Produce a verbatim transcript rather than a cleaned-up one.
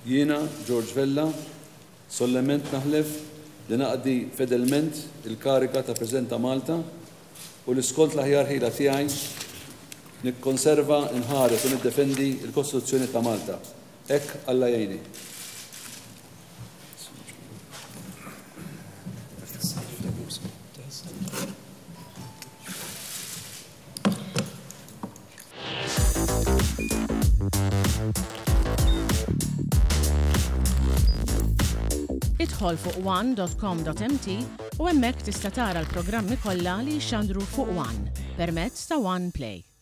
Jiena, George Vella, sollement naħlef li naqdi fedelment il-karika ta' President ta' Malta u l-iskont l-aħjar ħila tiegħi nikkonserva, nħares u niddefendi l-Kostituzzjoni ta' Malta. Hekk Alla jgħinni. Idħol fuq one dot com dot m t u hemmhekk tista' tara l-programmi kollha li jxandru fuq One permezz ta' One Play.